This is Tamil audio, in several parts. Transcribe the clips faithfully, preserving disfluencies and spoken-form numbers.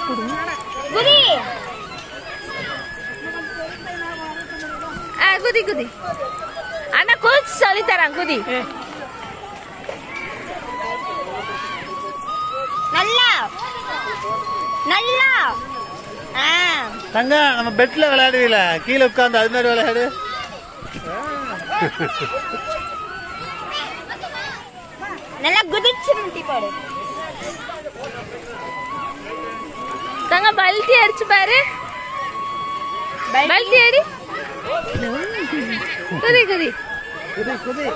குதி ஆ குதி குதி அண்ணா குதிச்சு சொல்லி தரேன் குதி நல்லா நல்லா தங்க நம்ம பெட்ல விளையாடுவீல கீழே உட்கார்ந்து அது மாதிரி விளையாடு நல்லா குதிச்சு முட்டி போடு தங்க பல்டி அடிச்சு பாரு பல்டி அடி குதி குதி குதி குதி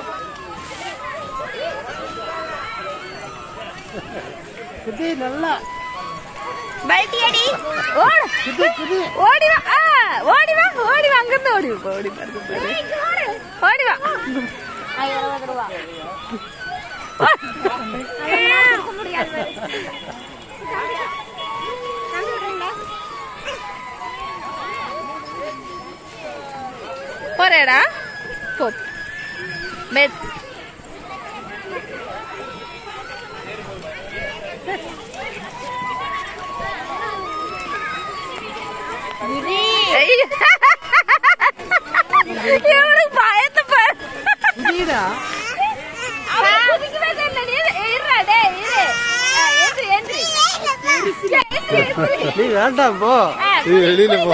குதி நல்லா பல்டி அடி ஓடு குதி குதி ஓடி வா ஓடி வா ஓடி வா அங்க இருந்து ஓடி வா ஓடி பாரு ஓடி வா இருபது ரூபா போறேடா போ பெட் இவனுக்கு பயத்தை பாரு நீ வேண்டாம் போ வெளியில போ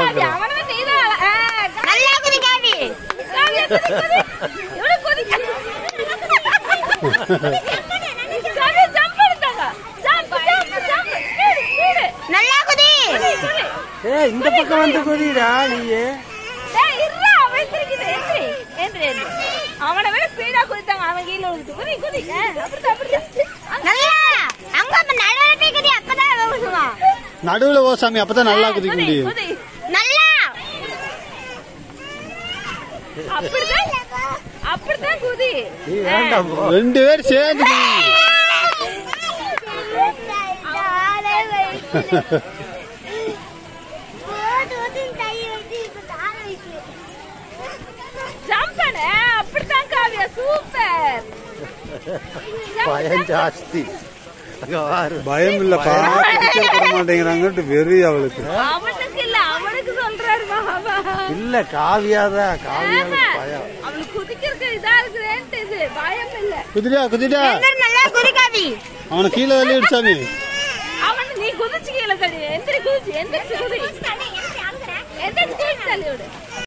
இந்த பக்கம் வந்து குதிடா நீ அவனை விட ஸ்பீடா குதித்தாங்க அவன் கீழே விழுந்து குதி குதி நடுவுல ஓ சாமி அப்பதான் நல்லா குதிக்க முடியும் அப்படிதான் அப்படிதான் குதி ரெண்டு பேர் சேர்ந்து அப்படித்தான் காவியா சூப்பர் பயம் ஜாஸ்தி பயம் இல்ல மாட்டேங்கிறாங்க வெறி அவளுக்கு அவனுக்கு இல்ல அவனுக்கு சொல்றாரு இல்ல காவியாதான் காவியா பயம் அவளுக்கு குதிக்கிறது இதா இருக்குறேன்ட்டு இது பயம் இல்ல குதிடா குதிடா நல்லா குதி காவி அவனை கீழே தள்ளிடு சாமி அவன் நீ குதிச்சு கீழே தள்ளி எந்திரி குதிச்சு எந்திரிச்சு குதி எந்திரிச்சு குதிச்சு தள்ளி விடு